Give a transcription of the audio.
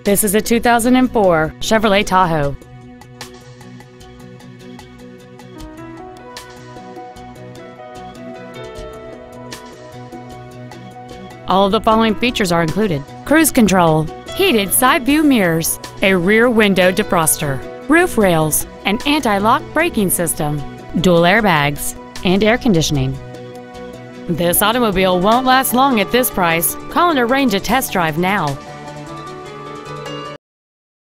This is a 2004 Chevrolet Tahoe. All of the following features are included: cruise control, heated side view mirrors, a rear window defroster, roof rails, an anti-lock braking system, dual airbags, and air conditioning. This automobile won't last long at this price. Call and arrange a test drive now.